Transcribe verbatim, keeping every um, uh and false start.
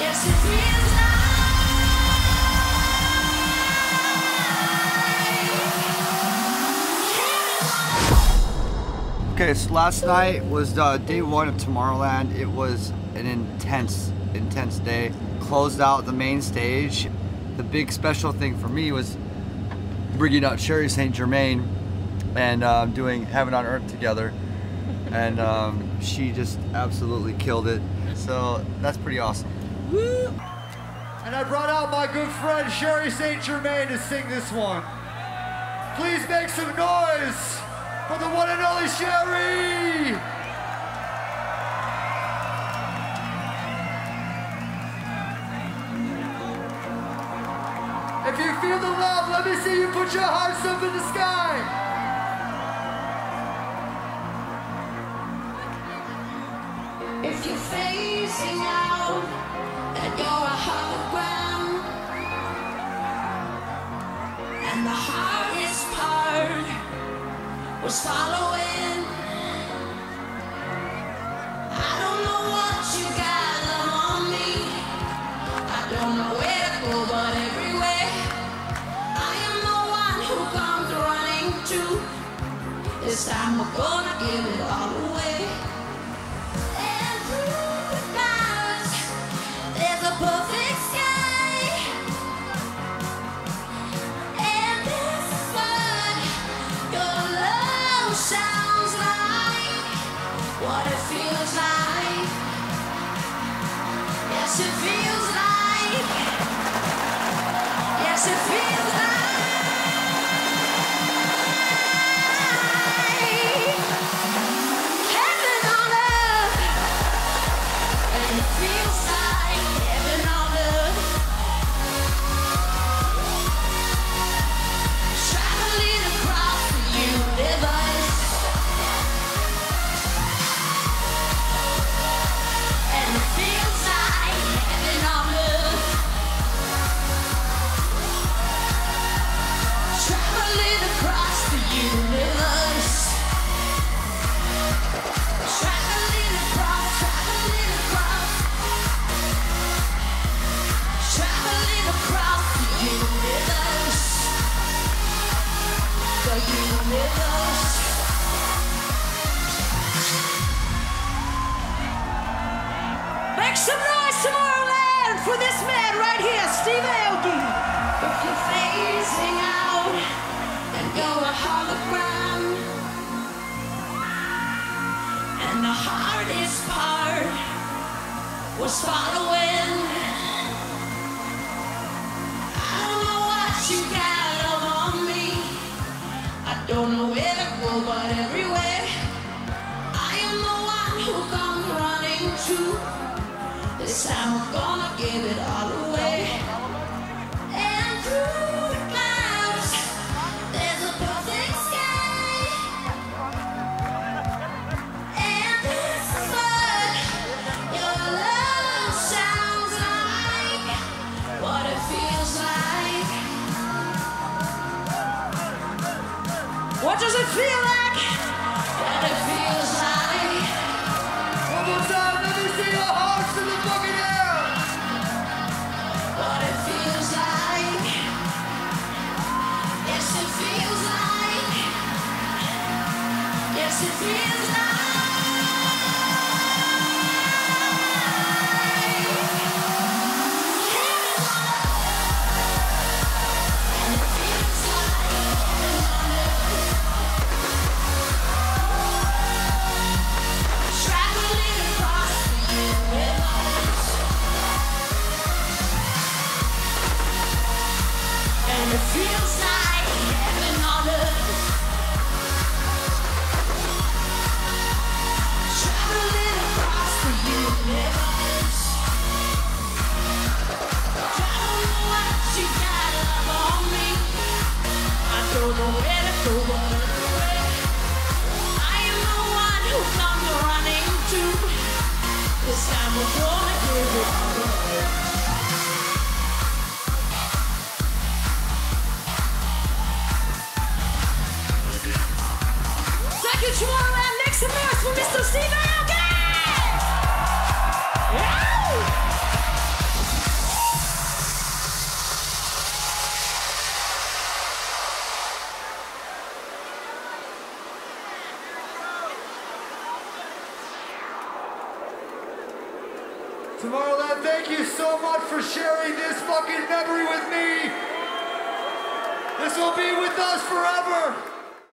Yes, it feels like. Okay, so last night was uh, day one of Tomorrowland. It was an intense, intense day. Closed out the main stage. The big special thing for me was bringing out Sherry Saint Germain and uh, doing Heaven on Earth together. And um, she just absolutely killed it. So that's pretty awesome. Woo! And I brought out my good friend Sherry Saint Germain to sing this one. Please make some noise for the one and only Sherry! If you feel the love, let me see you put your hearts up in the sky. If you're facing out and you're a hologram, and the hardest part was following, I don't know what you got on me, I don't know where to go but everywhere, I am the one who comes running to, this time we're gonna give it all away. Perfect sky, and this is what your love sounds like, what it feels like, yes it feels like, yes it feels like, heaven on earth, and it feels like make some noise, Tomorrowland, for this man right here, Steve Aoki. If you're phasing out and you're a hologram, and the hardest part was following, I don't know what you got on me, I don't know where to go but everywhere, I am the one who comes running to, this time we're gonna give it all away. And through the clouds, there's a perfect sky. And this is what your love sounds like, what it feels like. What does it feel like? What it feels like. One more time, let me see your hearts in the fucking air. What it feels like. Yes, it feels like. Yes, it feels like. And it feels like. Traveling across the universe. And it feels like heaven on earth. Traveling across the universe. I don't know what you got up on me, I don't know where to go but everywhere, I am the one who comes running to, this time we're gonna give it all away. Thank you, Tomorrowland. Next up for Mister Steve Aoki! Woo! Tomorrowland, thank you so much for sharing this fucking memory with me. This will be with us forever.